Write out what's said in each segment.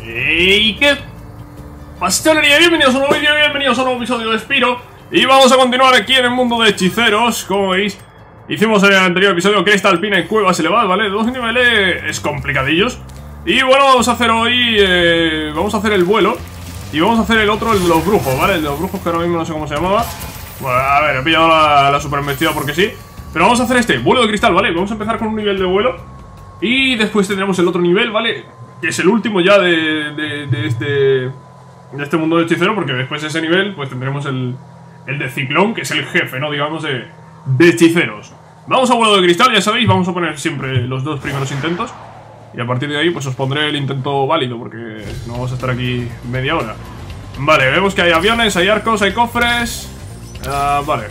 ¿Y qué pastelería? Bienvenidos a un nuevo vídeo, bienvenidos a un nuevo episodio de Spyro. Y vamos a continuar aquí en el mundo de hechiceros. Como veis, hicimos en el anterior episodio Crystal Pina y cuevas elevadas, ¿vale? Dos niveles complicadillos. Y bueno, vamos a hacer hoy, vamos a hacer el vuelo. Y vamos a hacer el otro, el de los brujos, ¿vale? El de los brujos que ahora mismo no sé cómo se llamaba. Bueno, a ver, he pillado la super embestida porque sí. Pero vamos a hacer este, vuelo de cristal, ¿vale? Vamos a empezar con un nivel de vuelo. Y después tendremos el otro nivel, ¿vale? Que es el último ya de este mundo de hechicero. Porque después de ese nivel, pues tendremos el de ciclón, que es el jefe, ¿no? Digamos, de hechiceros. Vamos a vuelo de cristal, ya sabéis. Vamos a poner siempre los dos primeros intentos. Y a partir de ahí, pues os pondré el intento válido, porque no vamos a estar aquí media hora. Vale, vemos que hay aviones, hay arcos, hay cofres. Vale.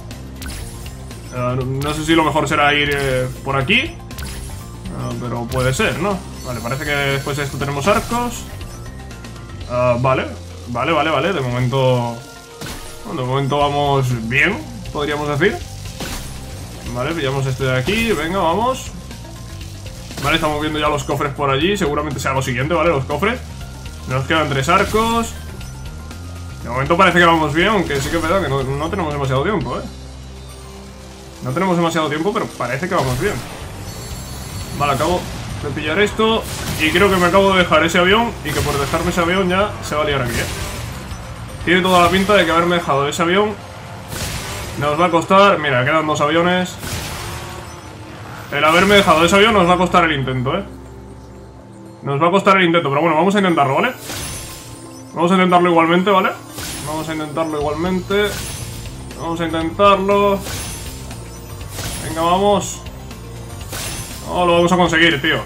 No sé si lo mejor será ir por aquí. Pero puede ser, ¿no? Vale, parece que después de esto tenemos arcos. Vale. De momento... Bueno, de momento vamos bien, podríamos decir. Vale, pillamos este de aquí, venga, vamos. Vale, estamos viendo ya los cofres por allí. Seguramente sea lo siguiente, ¿vale? Los cofres. Nos quedan 3 arcos. De momento parece que vamos bien, aunque sí que es verdad que no tenemos demasiado tiempo, ¿eh? No tenemos demasiado tiempo, pero parece que vamos bien. Vale, acabo de pillar esto. Y creo que me acabo de dejar ese avión. Y que por dejarme ese avión ya se va a liar aquí, ¿eh? Tiene toda la pinta de que haberme dejado ese avión nos va a costar... Mira, quedan 2 aviones. El haberme dejado ese avión nos va a costar el intento, ¿eh? Nos va a costar el intento, pero bueno, vamos a intentarlo, ¿vale? Vamos a intentarlo igualmente, ¿vale? Vamos a intentarlo igualmente. Vamos a intentarlo. Venga, vamos. No, lo vamos a conseguir, tío.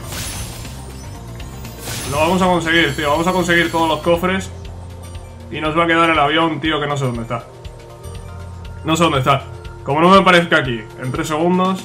Lo vamos a conseguir, tío. Vamos a conseguir todos los cofres. Y nos va a quedar el avión, tío, que no sé dónde está. No sé dónde está. Como no me aparezca aquí, en 3 segundos.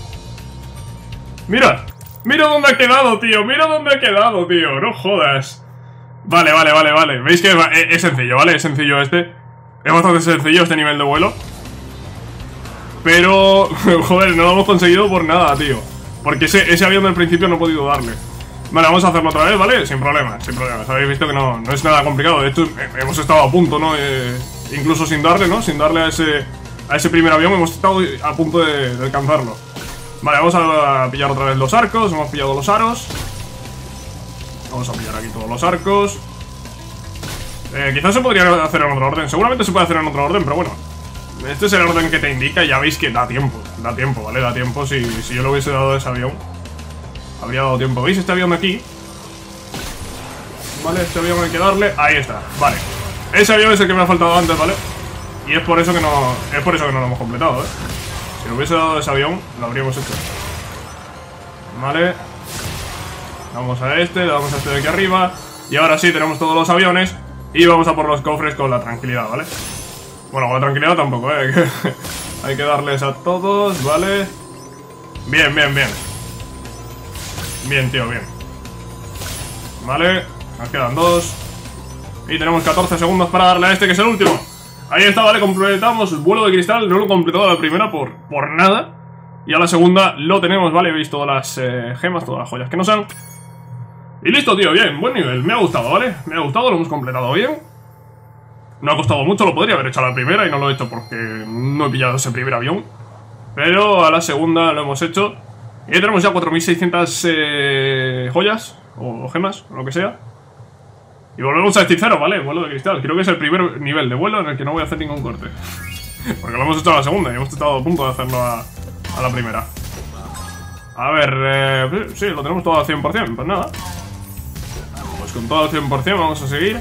¡Mira! ¡Mira dónde ha quedado, tío! ¡Mira dónde ha quedado, tío! ¡No jodas! Vale. ¿Veis que es sencillo, ¿vale? Es sencillo este. Es bastante sencillo este nivel de vuelo. Pero... joder, no lo hemos conseguido por nada, tío. Porque ese avión del principio no he podido darle. Vale, vamos a hacerlo otra vez, ¿vale? Sin problema, sin problema. Habéis visto que no es nada complicado. De hecho, hemos estado a punto, ¿no? Incluso sin darle, ¿no? Sin darle a ese primer avión, hemos estado a punto de alcanzarlo. Vale, vamos a pillar otra vez los arcos. Hemos pillado los aros. Vamos a pillar aquí todos los arcos. Quizás se podría hacer en otro orden. Seguramente se puede hacer en otro orden, pero bueno. Este es el orden que te indica y ya veis que da tiempo. Da tiempo, ¿vale? Da tiempo. Si yo le hubiese dado ese avión, habría dado tiempo. ¿Veis este avión de aquí? Vale, este avión hay que darle. Ahí está, vale. Ese avión es el que me ha faltado antes, ¿vale? Y es por eso que no lo hemos completado, ¿eh? Si le hubiese dado ese avión, lo habríamos hecho. Vale. Vamos a este, le damos a este de aquí arriba. Y ahora sí, tenemos todos los aviones. Y vamos a por los cofres con la tranquilidad, ¿vale? Bueno, con la tranquilidad tampoco, ¿eh? Hay que darles a todos, ¿vale? Bien. Bien, tío, bien. Vale, nos quedan 2. Y tenemos 14 segundos para darle a este, que es el último. Ahí está, vale, completamos el vuelo de cristal. No lo he completado a la primera por nada. Y a la segunda lo tenemos, vale. Veis todas las gemas, todas las joyas que nos han. Y listo, tío, bien, buen nivel. Me ha gustado, ¿vale? Me ha gustado, lo hemos completado bien. No ha costado mucho, lo podría haber hecho a la primera. Y no lo he hecho porque no he pillado ese primer avión. Pero a la segunda lo hemos hecho. Y ahí tenemos ya 4600 joyas o gemas, o lo que sea. Y volvemos a hechicero, ¿vale? Vuelo de cristal. Creo que es el primer nivel de vuelo en el que no voy a hacer ningún corte. Porque lo hemos hecho a la segunda y hemos estado a punto de hacerlo a la primera. A ver, sí, lo tenemos todo al 100%, pues nada. Pues con todo al 100% vamos a seguir.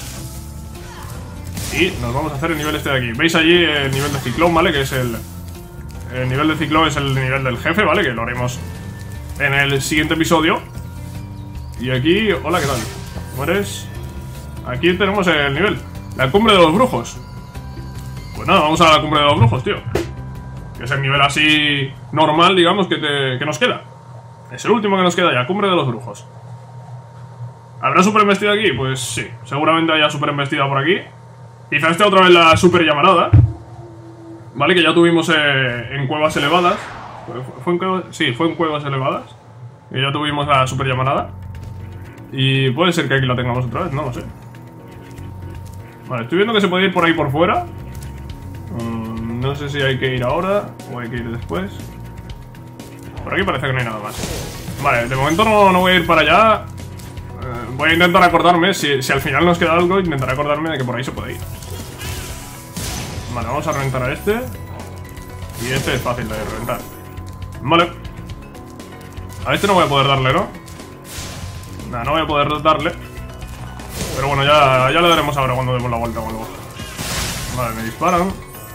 Y nos vamos a hacer el nivel este de aquí. ¿Veis allí el nivel de ciclón, ¿vale? Que es el nivel de ciclón es el nivel del jefe, ¿vale? Que lo haremos en el siguiente episodio. Y aquí, hola, ¿qué tal? ¿Mueres? Aquí tenemos el nivel, la cumbre de los brujos. Pues nada, vamos a la cumbre de los brujos, tío. Que es el nivel así normal, digamos, que nos queda. Es el último que nos queda ya, cumbre de los brujos. ¿Habrá super embestida aquí? Pues sí, seguramente haya super embestida por aquí. Quizá esté otra vez la super llamarada. Vale, que ya tuvimos en cuevas elevadas. ¿Fue en cuevas? Sí, fue en cuevas elevadas. Y ya tuvimos la super llamarada. Y puede ser que aquí la tengamos otra vez, no lo sé. Vale, estoy viendo que se puede ir por ahí por fuera. No sé si hay que ir ahora o hay que ir después. Por aquí parece que no hay nada más. Vale, de momento no voy a ir para allá. Voy a intentar acordarme, si al final nos queda algo, intentaré acordarme de que por ahí se puede ir. Vale, vamos a reventar a este. Y este es fácil de reventar. Vale. A este no voy a poder darle, ¿no? Nah, no voy a poder darle. Pero bueno, ya le daremos ahora cuando demos la vuelta o algo. Vale, me disparan.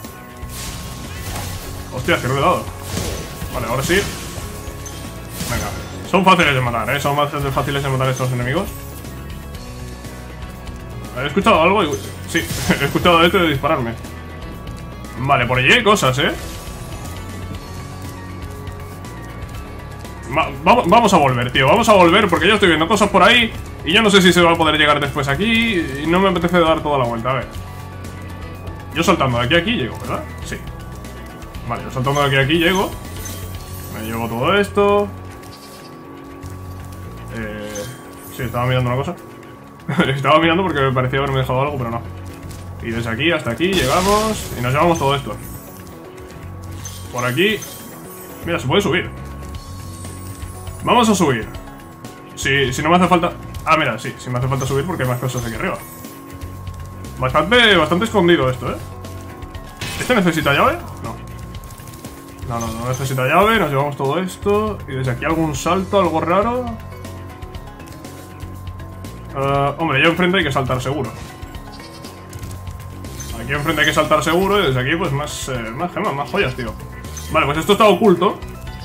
Hostia, que no le he dado. Vale, ahora sí. Venga, son fáciles de matar, ¿eh? Son bastante fáciles de matar estos enemigos. ¿He escuchado algo? Sí, he escuchado esto de dispararme. Vale, por allí hay cosas, ¿eh? Vamos a volver, tío. Vamos a volver porque yo estoy viendo cosas por ahí. Y yo no sé si se va a poder llegar después aquí. Y no me apetece dar toda la vuelta, a ver. Yo saltando de aquí a aquí llego, ¿verdad? Sí. Vale, yo saltando de aquí a aquí llego. Me llevo todo esto. Sí, estaba mirando una cosa. Estaba mirando porque me parecía haberme dejado algo, pero no. Y desde aquí hasta aquí llegamos. Y nos llevamos todo esto. Por aquí. Mira, se puede subir. Vamos a subir. Si no me hace falta... Ah, mira, sí, me hace falta subir porque hay más cosas aquí arriba. Bastante escondido esto, ¿eh? ¿Este necesita llave? No. No necesita llave. Nos llevamos todo esto. Y desde aquí algún salto, algo raro. Hombre, ya enfrente hay que saltar seguro. Aquí enfrente hay que saltar seguro. Y desde aquí pues más gemas, más joyas, tío. Vale, pues esto está oculto.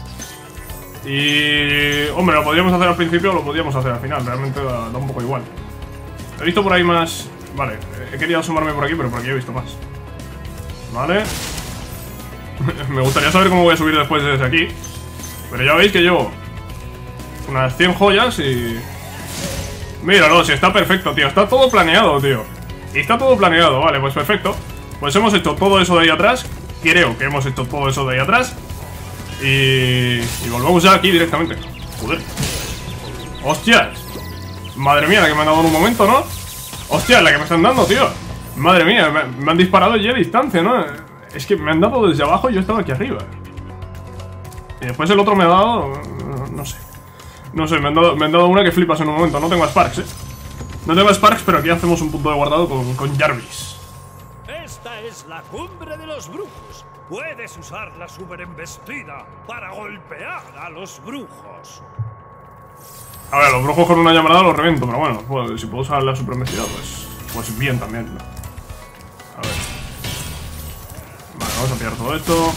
Y... hombre, lo podríamos hacer al principio o lo podríamos hacer al final. Realmente da un poco igual. He visto por ahí más... Vale, he querido asomarme por aquí, pero por aquí he visto más. Vale. Me gustaría saber cómo voy a subir después desde aquí. Pero ya veis que llevo unas 100 joyas y... Míralo, si está perfecto, tío. Está todo planeado, tío. Y está todo planeado, vale, pues perfecto. Pues hemos hecho todo eso de ahí atrás. Creo que hemos hecho todo eso de ahí atrás. Y volvemos ya aquí directamente. Joder. ¡Hostias! Madre mía, la que me han dado en un momento, ¿no? ¡Hostias, la que me están dando, tío! Madre mía, me han disparado ya a distancia, ¿no? Es que me han dado desde abajo y yo estaba aquí arriba. Y después el otro me ha dado... No sé. No sé, me han dado una que flipas en un momento. No tengo Sparks, ¿eh? No tengo Sparks, pero aquí hacemos un punto de guardado con Jarvis. Esta es la cumbre de los brujos. Puedes usar la superembestida para golpear a los brujos. A ver, los brujos con una llamada los reviento, pero bueno, pues, si puedo usar la superembestida, pues bien también, ¿no? A ver. Vale, vamos a pillar todo esto.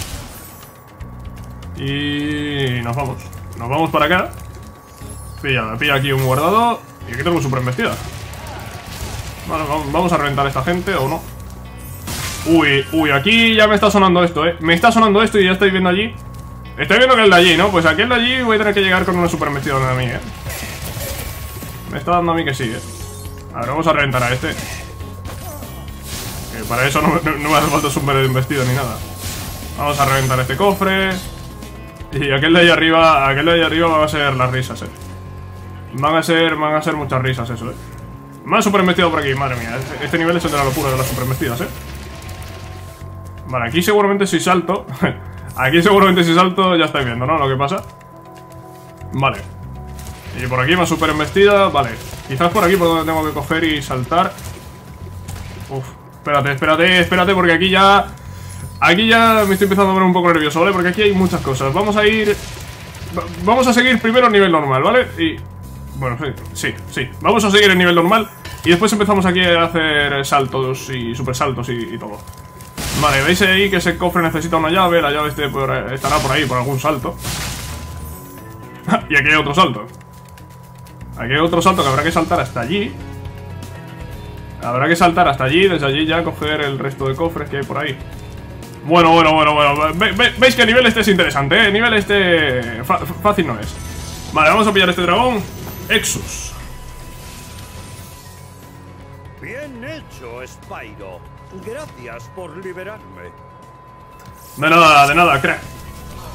Y nos vamos. Nos vamos para acá. Pilla aquí un guardado. Y aquí tengo superembestida. Bueno, vamos a reventar a esta gente, ¿o no? Uy, aquí ya me está sonando esto, me está sonando esto y ya estáis viendo allí. Estoy viendo que el de allí, ¿no? Pues aquel de allí voy a tener que llegar con una superembestida de mí, Me está dando a mí que sí, A ver, vamos a reventar a este. Que para eso no me hace falta superembestida ni nada. Vamos a reventar este cofre. Y aquel de ahí arriba van a ser las risas, Van a ser muchas risas eso, Más superembestido por aquí, madre mía. Este nivel es el de la locura de las superembestidas, Vale, aquí seguramente si salto aquí seguramente si salto ya estáis viendo, ¿no? Lo que pasa. Vale. Y por aquí más superembestida, vale. Quizás por aquí por donde tengo que coger y saltar. Uf, espérate porque aquí ya me estoy empezando a poner un poco nervioso, ¿vale? Porque aquí hay muchas cosas. Vamos a seguir primero el nivel normal, ¿vale? Y... bueno, sí. Vamos a seguir el nivel normal. Y después empezamos aquí a hacer saltos y super saltos y todo. Vale, veis ahí que ese cofre necesita una llave. La llave estará por ahí, por algún salto. Y aquí hay otro salto. Aquí hay otro salto que habrá que saltar hasta allí. Desde allí ya coger el resto de cofres que hay por ahí. Bueno. Veis que el nivel este es interesante, El nivel este... fácil no es. Vale, vamos a pillar este dragón. Exus. Bien hecho, Spyro. Gracias por liberarme. De nada, crack.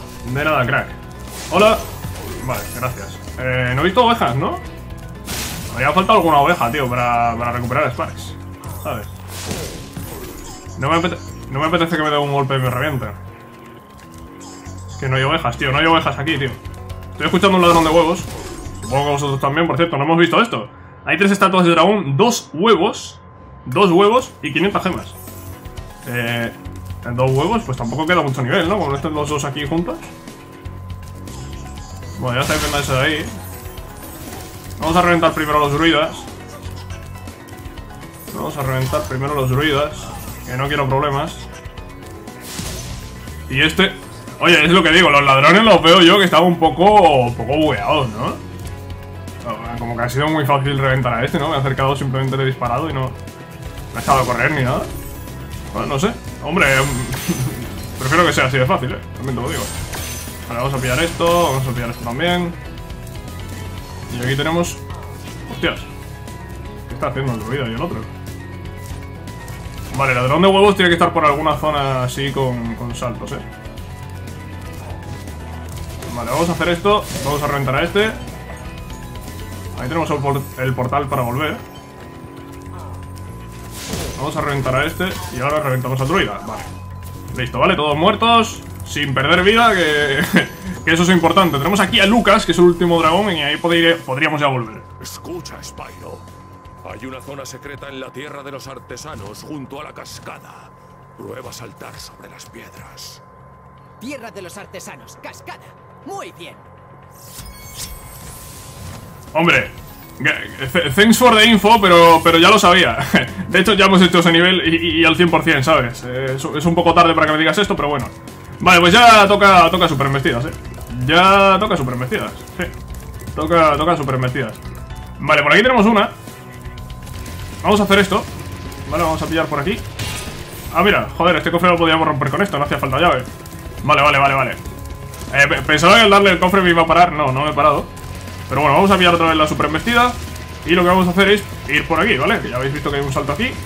Hola. Vale, gracias. No he visto ovejas, ¿no? Me había faltado alguna oveja, tío, para recuperar Sparks, ¿sabes? No me apetece que me dé un golpe y me reviente. Que no hay ovejas, tío, no hay ovejas aquí, tío. Estoy escuchando un ladrón de huevos. Supongo que vosotros también, por cierto, no hemos visto esto. Hay 3 estatuas de dragón, 2 huevos y 500 gemas. En 2 huevos, pues tampoco queda mucho nivel, ¿no? Con estos los dos aquí juntos. Bueno, ya estáis viendo eso de ahí. Vamos a reventar primero los druidas. Que no quiero problemas. Y este... Oye, es lo que digo, los ladrones los veo yo que están un poco bugueados, ¿no? Como que ha sido muy fácil reventar a este, ¿no? Me he acercado, simplemente le he disparado y no he estado a correr ni nada. Bueno, no sé. Hombre, prefiero que sea así de fácil, también te lo digo. Vale, vamos a pillar esto, vamos a pillar esto también. Y aquí tenemos... Hostias, ¿qué está haciendo el druida y el otro? Vale, el ladrón de huevos tiene que estar por alguna zona así con saltos, Vale, vamos a hacer esto. Vamos a reventar a este. Ahí tenemos el portal para volver. Vamos a reventar a este. Y ahora reventamos al druida. Vale, listo, vale, todos muertos. Sin perder vida, que eso es importante. Tenemos aquí a Lucas, que es el último dragón. Y ahí podríamos ya volver. Escucha, Spyro. Hay una zona secreta en la tierra de los artesanos, junto a la cascada. Prueba a saltar sobre las piedras. Tierra de los artesanos, cascada. Muy bien. Hombre, thanks for the info, pero ya lo sabía. De hecho, ya hemos hecho ese nivel y al 100%, ¿sabes? Es un poco tarde para que me digas esto, pero bueno. Vale, pues ya toca super embestidas, Ya toca super embestidas, sí. Toca super embestidas. Vale, por aquí tenemos una. Vamos a hacer esto. Vale, vamos a pillar por aquí. Ah, mira, joder, este cofre lo podíamos romper con esto, no hacía falta llave. Vale. Pensaba que al darle el cofre me iba a parar. No me he parado. Pero bueno, vamos a pillar otra vez la super embestida. Y lo que vamos a hacer es ir por aquí, ¿vale? Que ya habéis visto que hay un salto aquí.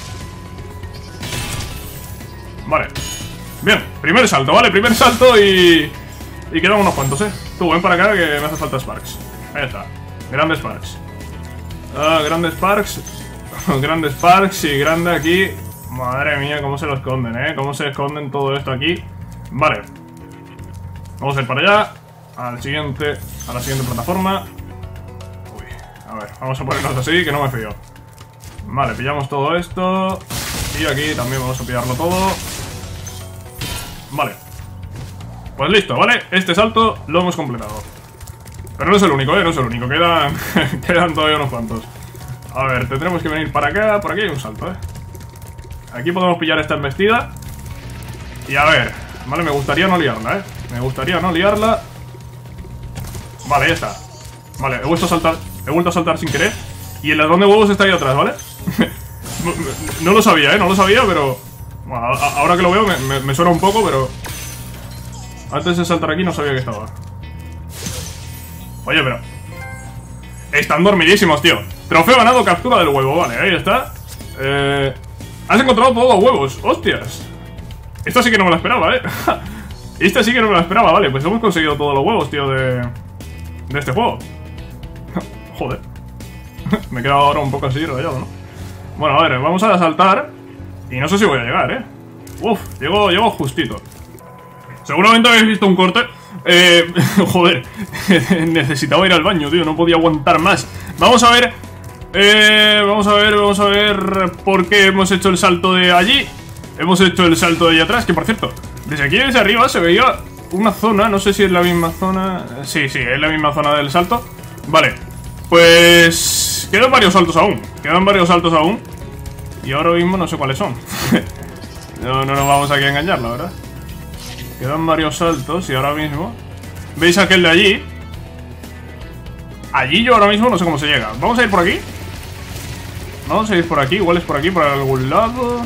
Vale. Bien, primer salto, ¿vale? Primer salto y quedan unos cuantos, Tú, ven para acá que me hace falta Sparks. Ahí está, grandes Sparks. Grandes Sparks. Grandes Sparks y grande aquí. Madre mía, cómo se lo esconden, Cómo se esconden todo esto aquí. Vale. Vamos a ir para allá. A la siguiente plataforma. Uy, a ver, vamos a ponernos así, que no me fío. Vale, pillamos todo esto. Y aquí también vamos a pillarlo todo. Vale. Pues listo, ¿vale? Este salto lo hemos completado. Pero no es el único, no es el único. Quedan todavía unos cuantos. A ver, tendremos que venir para acá. Por aquí hay un salto, Aquí podemos pillar esta embestida. Y a ver, vale, me gustaría no liarla, Me gustaría no liarla. Vale, ya está. Vale, he vuelto a saltar sin querer. Y el ladrón de huevos está ahí atrás, ¿vale? No lo sabía, no lo sabía, pero... Bueno, ahora que lo veo me suena un poco, pero... Antes de saltar aquí no sabía que estaba. Oye, pero... Están dormidísimos, tío. Trofeo ganado, captura del huevo, vale, ahí está. Has encontrado todos los huevos, hostias. Esto sí que no me lo esperaba, Esta sí que no me lo esperaba, vale. Pues hemos conseguido todos los huevos, tío, de este juego. Joder. Me he quedado ahora un poco así rayado, ¿no? Bueno, a ver, vamos a saltar. Y no sé si voy a llegar, Uf, llego justito. Seguramente habéis visto un corte. Joder. Necesitaba ir al baño, tío, no podía aguantar más. Vamos a ver. Vamos a ver por qué hemos hecho el salto de allí. Hemos hecho el salto de allá atrás, que por cierto, desde aquí desde arriba se veía una zona, no sé si es la misma zona. Sí, es la misma zona del salto. Vale, pues quedan varios saltos aún. Y ahora mismo no sé cuáles son. No nos vamos aquí a engañar, la verdad. Quedan varios saltos y ahora mismo... ¿Veis aquel de allí? Allí yo ahora mismo no sé cómo se llega. Vamos a ir por aquí. Vamos a ir por aquí, igual es por aquí, por algún lado.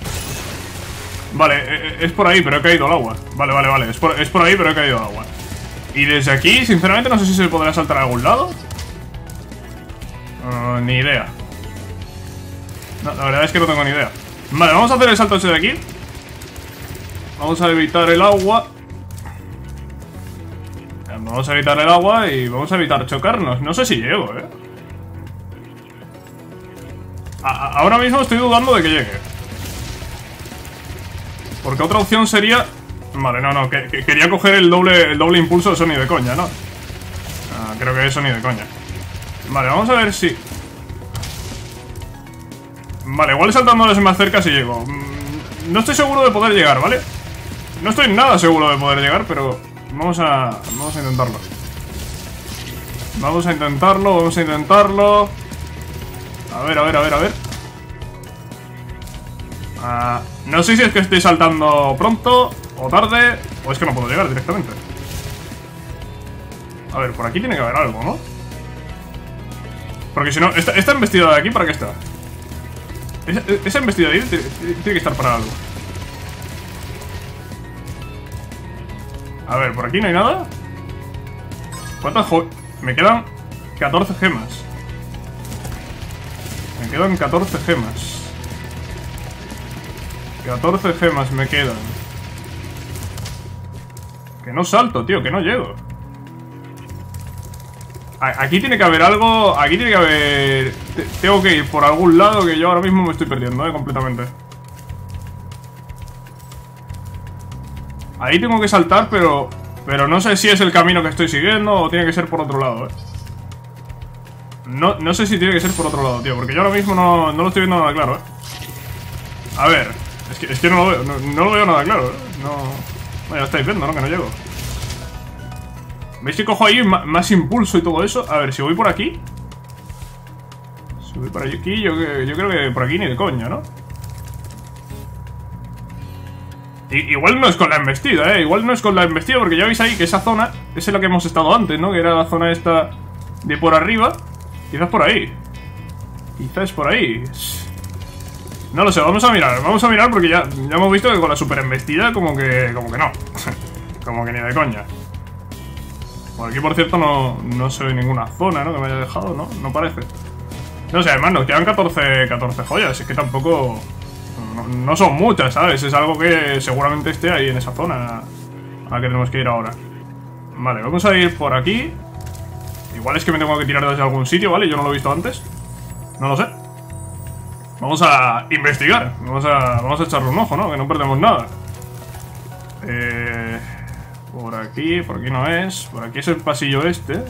Vale, es por ahí, pero he caído al agua. Vale, es por ahí, pero he caído al agua. Y desde aquí, sinceramente, no sé si se podrá saltar a algún lado. Ni idea. No, la verdad es que no tengo ni idea. Vale, vamos a hacer el salto ese de aquí. Vamos a evitar el agua. Vamos a evitar el agua y vamos a evitar chocarnos. No sé si llego, Ahora mismo estoy dudando de que llegue. Porque otra opción sería... Vale, no, que quería coger el doble impulso, eso ni de coña, ¿no? Creo que eso ni de coña. Vale, vamos a ver si... Vale, igual saltándoles más cerca si llego. No estoy seguro de poder llegar, ¿vale? No estoy nada seguro de poder llegar, pero... Vamos a intentarlo. Vamos a intentarlo. A ver. No sé si es que estoy saltando pronto o tarde, o es que no puedo llegar directamente. A ver, por aquí tiene que haber algo, ¿no? Porque si no, esta embestida de aquí, ¿para qué está? Esa embestida de ahí tiene que estar para algo. A ver, por aquí no hay nada. ¿Cuántas me quedan 14 gemas. Me quedan 14 gemas. 14 gemas me quedan. Que no salto, tío, que no llego. Aquí tiene que haber algo. Aquí tiene que haber... Tengo que ir por algún lado que yo ahora mismo me estoy perdiendo, completamente. Ahí tengo que saltar, pero no sé si es el camino que estoy siguiendo o tiene que ser por otro lado, No sé si tiene que ser por otro lado, tío, porque yo ahora mismo no lo estoy viendo nada claro, A ver, es que no lo veo, no lo veo nada claro, No, ya estáis viendo, ¿no? Que no llego. ¿Veis que cojo ahí más impulso y todo eso? A ver, si voy por aquí. Si voy por aquí, yo creo que por aquí ni de coña, ¿no? Igual no es con la embestida, Igual no es con la embestida, porque ya veis ahí que esa zona es en la que hemos estado antes, ¿no? Que era la zona esta de por arriba. Quizás por ahí. Quizás por ahí. No lo sé, vamos a mirar porque ya hemos visto que con la super embestida como que no. Como que ni de coña. Por aquí, por cierto, no se ve ninguna zona, ¿no? Que me haya dejado, ¿no? No parece. No sé, además nos quedan 14 joyas. Es que tampoco... No son muchas, ¿sabes? Es algo que seguramente esté ahí en esa zona a la que tenemos que ir ahora. Vale, vamos a ir por aquí. Igual es que me tengo que tirar desde algún sitio, ¿vale? Yo no lo he visto antes. No lo sé. Vamos a investigar. Vamos a echarle un ojo, ¿no? Que no perdemos nada. Por aquí no es. Por aquí es el pasillo este.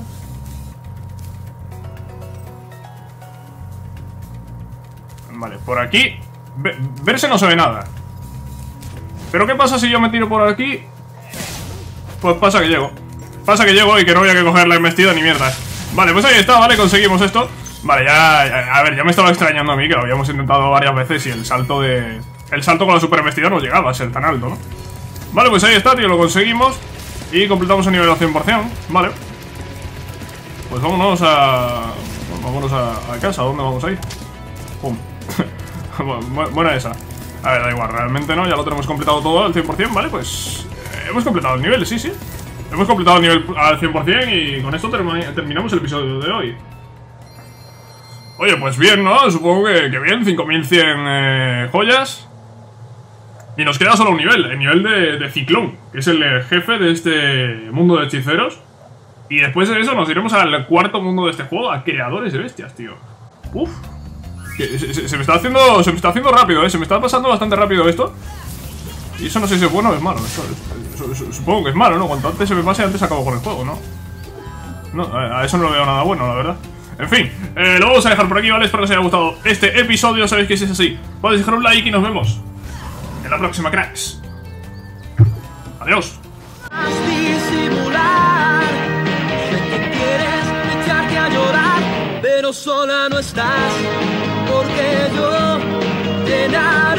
Vale, por aquí verse no se ve nada. Pero ¿qué pasa si yo me tiro por aquí? Pues pasa que llego y que no voy a coger la embestida ni mierda. Vale, pues ahí está, vale, conseguimos esto. Vale, ya, a ver, ya me estaba extrañando a mí, que lo habíamos intentado varias veces y el salto con la super embestida no llegaba a ser tan alto, ¿no? Vale, pues ahí está, tío, lo conseguimos. Y completamos el nivel al 100%, vale. Pues vámonos a casa, ¿a dónde vamos a ir? Pum. Buena esa. A ver, da igual, realmente no, ya lo tenemos completado todo al 100%, ¿vale? Pues hemos completado el nivel, sí. Hemos completado el nivel al 100% y con esto terminamos el episodio de hoy. Oye, pues bien, ¿no? Supongo que bien, 5100 joyas. Y nos queda solo un nivel, el nivel de Ciclón, que es el jefe de este mundo de hechiceros. Y después de eso nos iremos al cuarto mundo de este juego, a creadores de bestias, tío. Uf. Se me está haciendo rápido, Se me está pasando bastante rápido esto. Y eso no sé si es bueno o es malo. Supongo que es malo, ¿no? Cuanto antes se me pase, antes acabo con el juego, ¿no? No, a eso no lo veo nada bueno, la verdad. En fin, lo vamos a dejar por aquí, ¿vale? Espero que os haya gustado este episodio. Sabéis que si es así, podéis dejar un like y nos vemos en la próxima, cracks. Adiós. Pero sola no estás, porque yo te